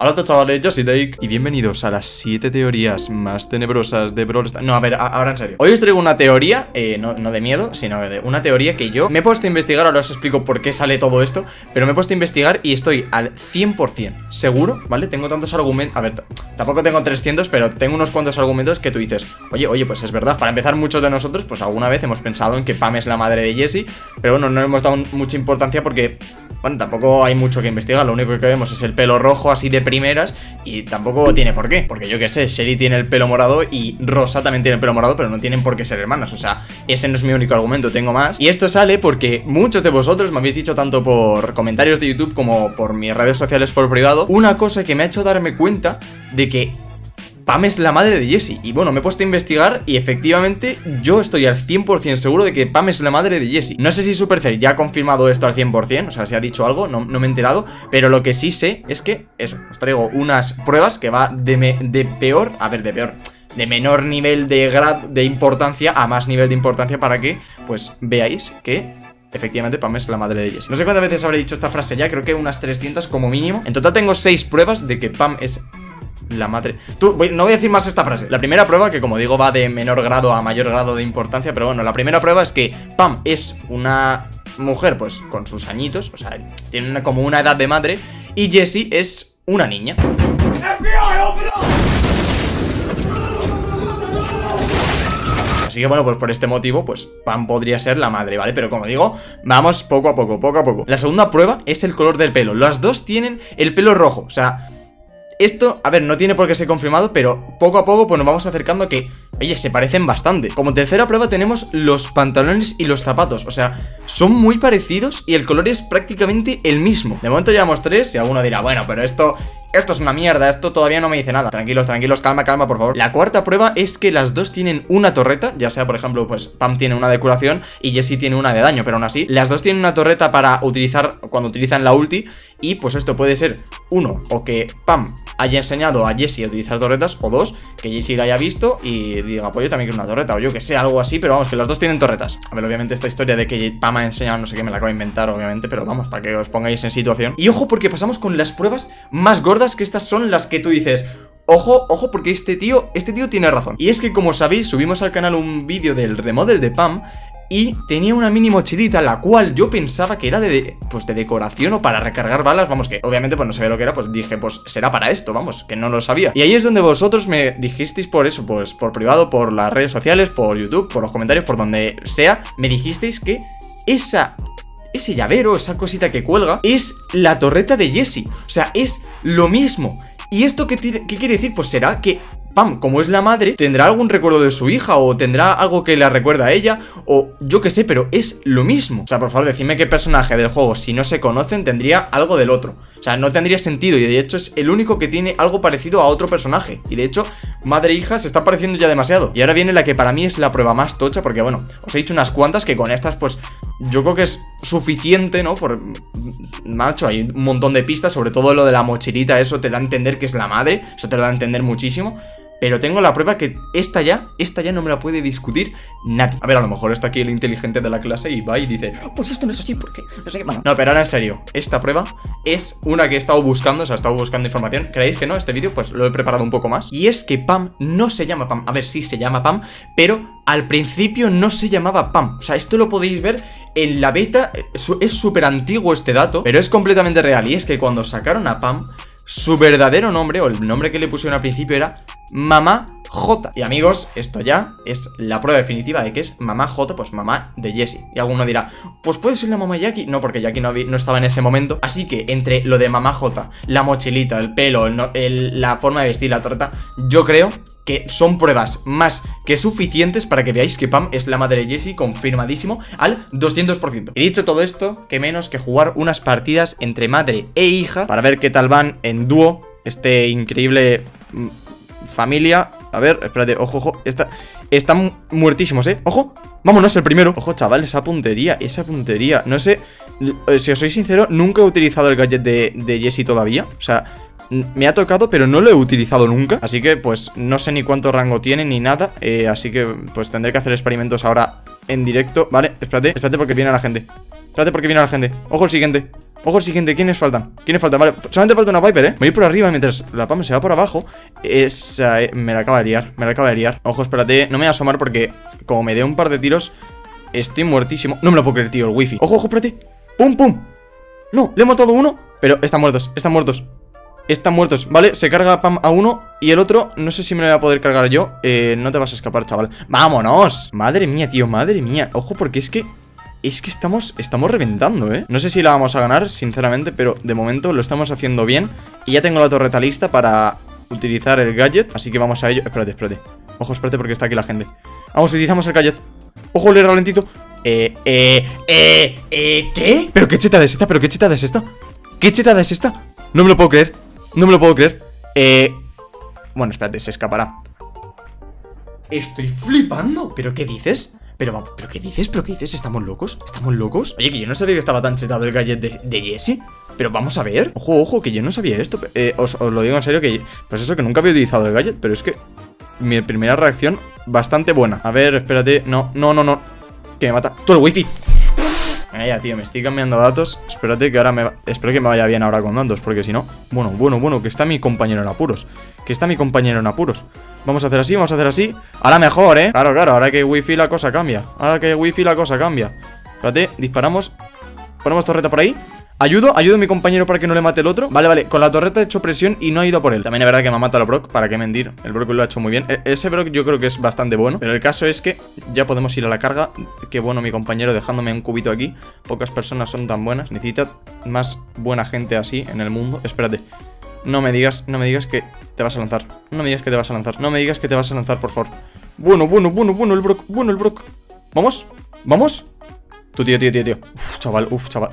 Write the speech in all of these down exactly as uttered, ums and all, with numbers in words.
Hola chavales, yo soy Take y bienvenidos a las siete teorías más tenebrosas de Brawl Stars. No, a ver, a ahora en serio. Hoy os traigo una teoría, eh, no, no de miedo, sino de una teoría que yo me he puesto a investigar. Ahora os explico por qué sale todo esto, pero me he puesto a investigar y estoy al cien por cien seguro, ¿vale? Tengo tantos argumentos, a ver, tampoco tengo trescientos, pero tengo unos cuantos argumentos que tú dices, oye, oye, pues es verdad. Para empezar, muchos de nosotros, pues alguna vez hemos pensado en que Pam es la madre de Jessie, pero bueno, no le hemos dado mucha importancia porque... bueno, tampoco hay mucho que investigar, lo único que vemos es el pelo rojo así de primeras y tampoco tiene por qué, porque yo que sé, Shelly tiene el pelo morado y Rosa también tiene el pelo morado, pero no tienen por qué ser hermanas, o sea, ese no es mi único argumento, tengo más. Y esto sale porque muchos de vosotros me habéis dicho tanto por comentarios de YouTube como por mis redes sociales por privado, una cosa que me ha hecho darme cuenta de que Pam es la madre de Jessie. Y bueno, me he puesto a investigar y efectivamente yo estoy al cien por cien seguro de que Pam es la madre de Jessie. No sé si Supercell ya ha confirmado esto al cien por cien, o sea, si ha dicho algo, no, no me he enterado, pero lo que sí sé es que, eso, os traigo unas pruebas que va de, me, de peor, a ver, de peor... de menor nivel de grado de importancia a más nivel de importancia para que, pues, veáis que... efectivamente, Pam es la madre de Jessie. No sé cuántas veces habré dicho esta frase ya, creo que unas trescientas como mínimo. En total tengo seis pruebas de que Pam es... la madre... Tú, voy, no voy a decir más esta frase. La primera prueba, que como digo va de menor grado a mayor grado de importancia, pero bueno, la primera prueba es que Pam es una mujer, pues, con sus añitos, o sea, tiene una, como una edad de madre, y Jessie es una niña. Así que bueno, pues por este motivo, pues Pam podría ser la madre, ¿vale? Pero como digo, vamos poco a poco, poco a poco. La segunda prueba es el color del pelo. Las dos tienen el pelo rojo, o sea... esto, a ver, no tiene por qué ser confirmado, pero poco a poco pues nos vamos acercando a que, oye, se parecen bastante. Como tercera prueba tenemos los pantalones y los zapatos, o sea, son muy parecidos y el color es prácticamente el mismo. De momento llevamos tres y alguno dirá, bueno, pero esto... esto es una mierda, esto todavía no me dice nada. Tranquilos, tranquilos, calma, calma, por favor. La cuarta prueba es que las dos tienen una torreta, ya sea, por ejemplo, pues Pam tiene una de curación y Jessie tiene una de daño, pero aún así, las dos tienen una torreta para utilizar cuando utilizan la ulti. Y pues esto puede ser, uno, o que Pam haya enseñado a Jessie a utilizar torretas, o dos, que Jessie la haya visto y diga, pues yo también quiero una torreta, o yo que sé, algo así, pero vamos, que las dos tienen torretas. A ver, obviamente esta historia de que Pam ha enseñado no sé qué me la acabo de inventar, obviamente, pero vamos, para que os pongáis en situación. Y ojo, porque pasamos con las pruebas más gordas, que estas son las que tú dices... ojo, ojo, porque este tío, este tío tiene razón. Y es que, como sabéis, subimos al canal un vídeo del remodel de Pam y tenía una mini mochilita, la cual yo pensaba que era de, pues de decoración o para recargar balas. Vamos, que obviamente pues no sabía lo que era, pues dije, pues será para esto, vamos, que no lo sabía. Y ahí es donde vosotros me dijisteis por eso, pues por privado, por las redes sociales, por YouTube, por los comentarios, por donde sea, me dijisteis que esa... ese llavero, esa cosita que cuelga, es la torreta de Jessie. O sea, es lo mismo. ¿Y esto qué, qué quiere decir? Pues será que Pam, como es la madre, tendrá algún recuerdo de su hija, o tendrá algo que la recuerda a ella, o yo que sé, pero es lo mismo. O sea, por favor, decidme qué personaje del juego, si no se conocen, tendría algo del otro. O sea, no tendría sentido, y de hecho es el único que tiene algo parecido a otro personaje. Y de hecho, madre e hija se está pareciendo ya demasiado. Y ahora viene la que para mí es la prueba más tocha, porque bueno, os he dicho unas cuantas que con estas, pues, yo creo que es suficiente, ¿no? Por... macho, hay un montón de pistas, sobre todo lo de la mochilita, eso te da a entender que es la madre, eso te lo da a entender muchísimo. Pero tengo la prueba que esta ya, esta ya no me la puede discutir nadie. A ver, a lo mejor está aquí el inteligente de la clase y va y dice, oh, pues esto no es así, ¿por qué? No sé qué, bueno. No, pero ahora en serio, esta prueba es una que he estado buscando, o sea, he estado buscando información. ¿Creéis que no? Este vídeo, pues lo he preparado un poco más. Y es que Pam no se llama Pam. A ver, sí se llama Pam, pero al principio no se llamaba Pam. O sea, esto lo podéis ver en la beta. Es súper antiguo este dato, pero es completamente real. Y es que cuando sacaron a Pam, su verdadero nombre, o el nombre que le pusieron al principio, era Mamá J. Y amigos, esto ya es la prueba definitiva de que es Mamá J, pues mamá de Jessie. Y alguno dirá, pues puede ser la mamá Jackie. No, porque Jackie no, no estaba en ese momento. Así que entre lo de Mamá J, la mochilita, el pelo, el, el, la forma de vestir, la torta, yo creo que son pruebas más que suficientes para que veáis que Pam es la madre de Jessie, confirmadísimo al doscientos por ciento. Y dicho todo esto, que menos que jugar unas partidas entre madre e hija para ver qué tal van en dúo este increíble familia. A ver, espérate, ojo, ojo, está, están muertísimos, ¿eh? Ojo, vámonos, el primero. Ojo, chaval, esa puntería, esa puntería. No sé, si os soy sincero, nunca he utilizado el gadget de, de Jessie todavía. O sea, me ha tocado, pero no lo he utilizado nunca. Así que, pues, no sé ni cuánto rango tiene ni nada. eh, Así que, pues, tendré que hacer experimentos ahora en directo. Vale, espérate, espérate porque viene la gente. Espérate porque viene la gente. Ojo el siguiente. Ojo siguiente, ¿quiénes faltan? ¿Quiénes faltan? Vale, solamente falta una Viper, ¿eh? Me voy a ir por arriba mientras la Pam se va por abajo. Esa, eh, me la acaba de liar, me la acaba de liar. Ojo, espérate, no me voy a asomar porque como me dé un par de tiros, estoy muertísimo. No me lo puedo creer, tío, el wifi. Ojo, ojo, espérate. ¡Pum, pum! No, le hemos dado uno, pero están muertos, están muertos. Están muertos, ¿vale? Se carga Pam a uno y el otro, no sé si me lo voy a poder cargar yo. eh, No te vas a escapar, chaval. ¡Vámonos! Madre mía, tío, madre mía. Ojo, porque es que... Es que estamos, estamos reventando, ¿eh? No sé si la vamos a ganar, sinceramente, pero de momento lo estamos haciendo bien. Y ya tengo la torreta lista para utilizar el gadget, así que vamos a ello. Espérate, espérate. Ojo, espérate porque está aquí la gente. Vamos, utilizamos el gadget. Ojo, le ralentito. Eh, eh, eh, eh, ¿qué? ¿Pero qué chetada es esta? ¿Pero qué chetada es esta? ¿Qué chetada es esta? No me lo puedo creer. No me lo puedo creer. Eh... Bueno, espérate, se escapará. Estoy flipando. ¿Pero qué dices? Pero, ¿pero qué dices? ¿Pero qué dices? ¿Estamos locos? ¿Estamos locos? Oye, que yo no sabía que estaba tan chetado el gadget de, de Jesse. Pero vamos a ver. Ojo, ojo, que yo no sabía esto. eh, os, os lo digo en serio que... Pues eso, que nunca había utilizado el gadget. Pero es que... Mi primera reacción, bastante buena. A ver, espérate. No, no, no, no. Que me mata. ¡Tú el wifi! Venga ya, tío, me estoy cambiando datos. Espérate que ahora me... Va... Espero que me vaya bien ahora con datos, porque si no... Bueno, bueno, bueno, que está mi compañero en apuros. Que está mi compañero en apuros. Vamos a hacer así, vamos a hacer así. Ahora mejor, ¿eh? Claro, claro, ahora que hay wifi la cosa cambia. Ahora que hay wifi la cosa cambia. Espérate, disparamos. Ponemos torreta por ahí. Ayudo, ayudo a mi compañero para que no le mate el otro. Vale, vale, con la torreta he hecho presión y no he ido a por él. También es verdad que me ha matado el Brock, para qué mentir. El Brock lo ha hecho muy bien. E Ese Brock yo creo que es bastante bueno. Pero el caso es que ya podemos ir a la carga. Qué bueno mi compañero dejándome un cubito aquí. Pocas personas son tan buenas. Necesita más buena gente así en el mundo. Espérate. No me digas, no me digas que te vas a lanzar. No me digas que te vas a lanzar. No me digas que te vas a lanzar, por favor. Bueno, bueno, bueno, bueno el Brock. Bueno el Brock. ¿Vamos? ¿Vamos? Tú, tío, tío, tío, tío. Uf, chaval, uf, chaval.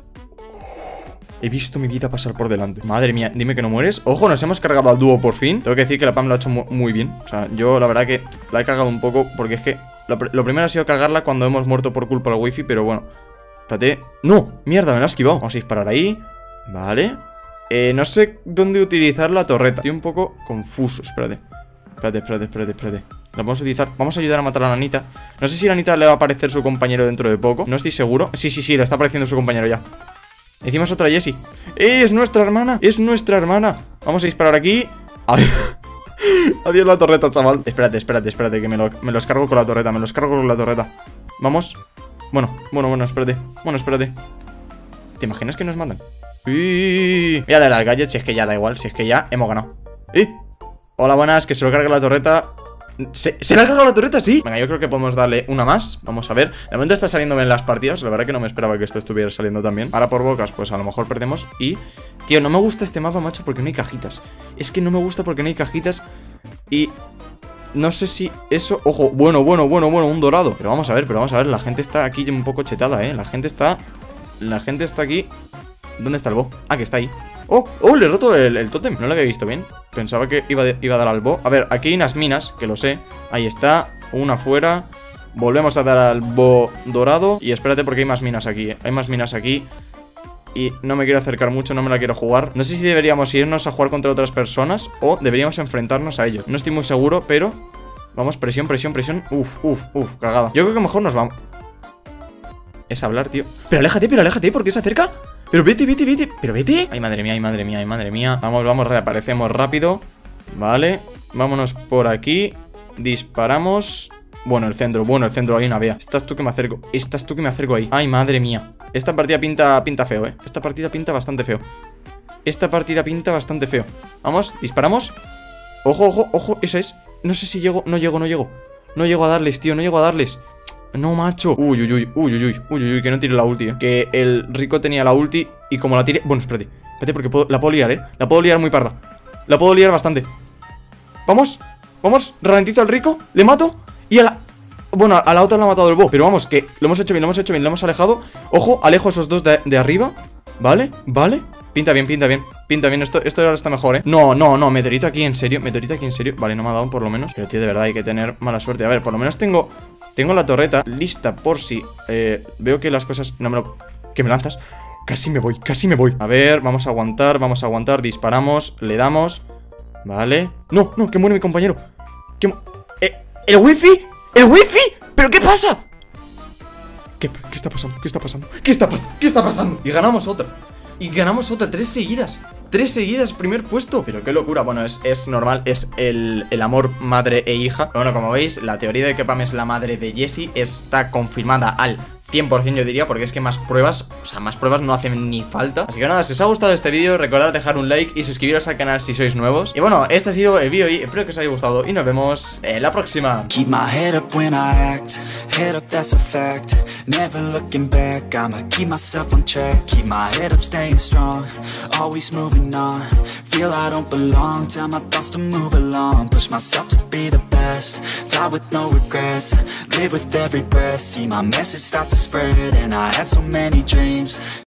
He visto mi vida pasar por delante. Madre mía, dime que no mueres. Ojo, nos hemos cargado al dúo por fin. Tengo que decir que la Pam lo ha hecho mu muy bien. O sea, yo la verdad que la he cagado un poco. Porque es que lo, pr lo primero ha sido cagarla cuando hemos muerto por culpa del wifi. Pero bueno, espérate. ¡No! Mierda, me la he esquivado. Vamos a disparar ahí. Vale. Eh, no sé dónde utilizar la torreta. Estoy un poco confuso, espérate. Espérate, espérate, espérate, espérate. La vamos a utilizar, vamos a ayudar a matar a la Anita. No sé si a la Anita le va a aparecer su compañero dentro de poco. No estoy seguro. Sí, sí, sí, le está apareciendo su compañero ya. Hicimos otra Jessie. ¡Eh, es nuestra hermana! ¡Es nuestra hermana! Vamos a disparar aquí. Adiós. Adiós la torreta, chaval. Espérate, espérate, espérate, que me, lo, me los cargo con la torreta. Me los cargo con la torreta. Vamos. Bueno, bueno, bueno, espérate. Bueno, espérate. ¿Te imaginas que nos mandan? Uy. Voy a darle al gadget si es que ya da igual. Si es que ya hemos ganado. ¡Eh! Hola, buenas, que se lo cargue la torreta. ¿Se, ¿Se le ha cargado la torreta? Sí. Venga, yo creo que podemos darle una más. Vamos a ver. De momento está saliendo bien las partidas. La verdad que no me esperaba que esto estuviera saliendo tan bien. Ahora por bocas, pues a lo mejor perdemos. Y, tío, no me gusta este mapa, macho, porque no hay cajitas. Es que no me gusta porque no hay cajitas. Y no sé si eso... Ojo, bueno, bueno, bueno, bueno, un dorado. Pero vamos a ver, pero vamos a ver. La gente está aquí un poco chetada, ¿eh? La gente está... La gente está aquí... ¿Dónde está el bo? Ah, que está ahí. ¡Oh! ¡Oh! Le he roto el, el tótem. No lo había visto bien. Pensaba que iba, de, iba a dar al bo. A ver, aquí hay unas minas, que lo sé. Ahí está. Una fuera. Volvemos a dar al bo dorado. Y espérate porque hay más minas aquí, ¿eh? Hay más minas aquí. Y no me quiero acercar mucho, no me la quiero jugar. No sé si deberíamos irnos a jugar contra otras personas o deberíamos enfrentarnos a ellos. No estoy muy seguro, pero... Vamos, presión, presión, presión. Uf, uf, uf, cagada. Yo creo que mejor nos vamos. Es hablar, tío. Pero aléjate, pero aléjate, ¿por qué se acerca? Pero vete, vete, vete, pero vete. Ay, madre mía, ay, madre mía, ay, madre mía. Vamos, vamos, reaparecemos rápido. Vale, vámonos por aquí. Disparamos. Bueno, el centro, bueno, el centro, hay una vea. Estás tú que me acerco, estás tú que me acerco ahí. Ay, madre mía. Esta partida pinta, pinta feo, eh. Esta partida pinta bastante feo. Esta partida pinta bastante feo. Vamos, disparamos. Ojo, ojo, ojo, esa es. No sé si llego, no llego, no llego. No llego a darles, tío, no llego a darles. No, macho. Uy, uy, uy, uy, uy, uy, uy, uy, que no tire la ulti, eh. Que el rico tenía la ulti y como la tire... Bueno, espérate, espérate porque puedo... la puedo liar, eh. La puedo liar muy parda. La puedo liar bastante. Vamos, vamos, ralentizo al rico. Le mato y a la... Bueno, a la otra le ha matado el bo. Pero vamos, que lo hemos hecho bien, lo hemos hecho bien. Lo hemos alejado. Ojo, alejo a esos dos de, de arriba. Vale, vale. Pinta bien, pinta bien, pinta bien, esto, esto ahora está mejor, ¿eh? No, no, no, meteorito aquí, en serio, meteorito aquí, en serio. Vale, no me ha dado por lo menos. Pero tío, de verdad, hay que tener mala suerte. A ver, por lo menos tengo... Tengo la torreta lista por si eh, veo que las cosas... No me lo... ¿Que me lanzas? Casi me voy, casi me voy. A ver, vamos a aguantar, vamos a aguantar. Disparamos, le damos. Vale. No, no, que muere mi compañero. ¿Qué eh, ¿El wifi? ¿El wifi? ¿Pero qué pasa? ¿Qué, ¿Qué está pasando? ¿Qué está pasando? ¿Qué está pasando? ¿Qué está pasando? Y ganamos otra. Y ganamos otra, tres seguidas. Tres seguidas, primer puesto. Pero qué locura, bueno, es, es normal. Es el, el amor madre e hija. Pero bueno, como veis, la teoría de que Pam es la madre de Jessie está confirmada al cien por cien, yo diría, porque es que más pruebas, o sea, más pruebas no hacen ni falta. Así que nada, si os ha gustado este vídeo, recordad dejar un like y suscribiros al canal si sois nuevos. Y bueno, este ha sido el vídeo y espero que os haya gustado y nos vemos en la próxima. Keep my head up when I act, head up, that's a fact. Never looking back, I'ma keep myself on track. Keep my head up, staying strong, always moving on. Feel I don't belong, tell my thoughts to move along. Push myself to be the best, die with no regrets. Live with every breath, see my message start to spread. And I had so many dreams.